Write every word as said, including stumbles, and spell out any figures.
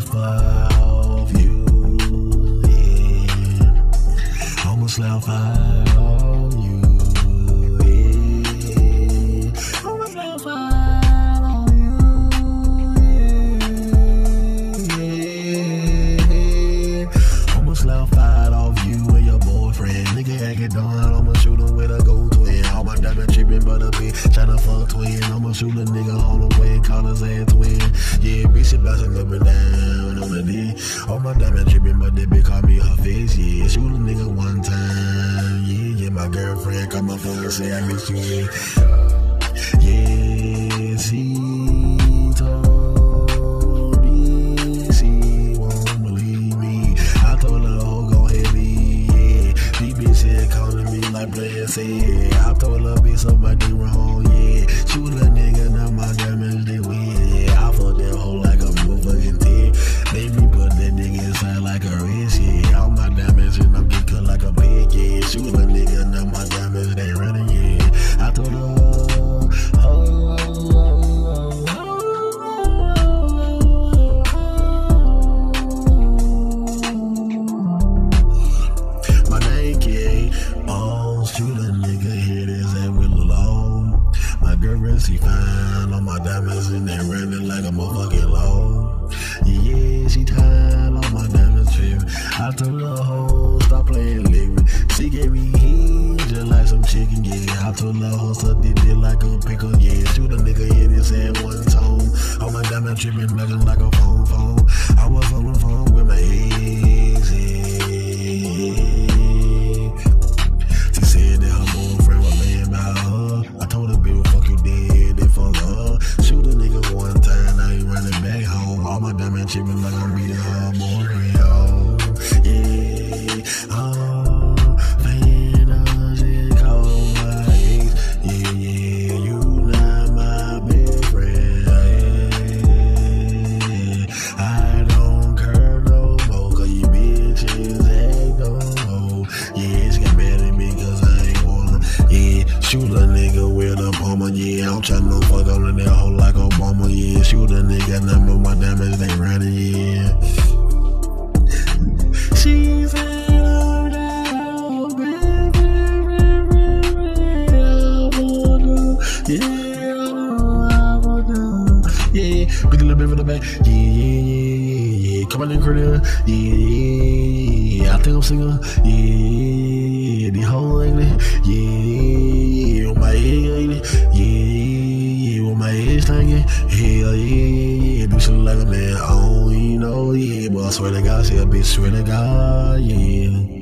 fire off you, yeah. I'ma slap fire on you, yeah. I'ma slap fire on you, yeah. I'ma slap fire off you and your boyfriend. Nigga acting done, I'ma shoot him with a gold twin. All my diamond trippin', but a bitch tryna fuck twin. I'ma shoot a nigga all the way, call his ass twin. Yeah, bitch, she bouncing up and down on the D. All my diamond trippin', but that bitch call me her face. Yeah, shoot a nigga one time. Yeah, yeah, my girlfriend call my phone and say I miss you. Yeah, yeah, she told me she won't believe me. I told her, oh, go ahead, leave. Yeah, she bitch said calling me like playing said. I told her, bitch, somebody wrong. Yeah, shoot a nigga, now my diamonds they win. Yeah, I fuck that hoe like a motherfucking ten. Baby, put that nigga inside like a wrist. Yeah, all my diamonds and I'm get cut like a pig. Yeah, shoot a nigga, now my diamonds they running. Yeah, I told her, oh, oh, oh, oh, oh. My name K. Oh, shoot a nigga, here it is that real low. My girlfriend, she fine, all my diamonds and they running like a motherfucking low. Yeah, she tired, all my diamonds tripping. I told her, ho, stop playing liquid. She gave me heat, just like some chicken, yeah. I told her, ho, suck this dick like a pickle, yeah. Shoot a nigga in his head one tone. All my diamonds tripping, blazing like a phone phone. I was on the phone with my ex, yeah. She said that her boyfriend was laying by her. I told her, baby, fuck you dead, then fuck her. Shoot a nigga one time, now he running back home. All my diamond tripping like I'm beating her boyfriend, oh. Yeah, oh, fantasy call my ex. Yeah, yeah, you not my best friend. Yeah, I don't care no more, cause you bitches ain't no more. Yeah, she got mad at me cause I ain't wanna. Yeah, shoot a nigga with a bomber. Yeah, I'm tryna fuck on that hoe like Obama. Yeah, shoot a nigga, number my diamonds they running. Yeah, she said I'm down, baby. Yeah, I wanna. Yeah, big little bit for the back. Yeah, yeah, yeah, yeah. Come on in, crowd. Yeah, yeah, I think I'm singing. Yeah, the whole ugly. Yeah, on my head, yeah, on my head slanging. Hell yeah, do something like a man. I don't even know, yeah, but I swear to God, say a bitch, swear to God, yeah.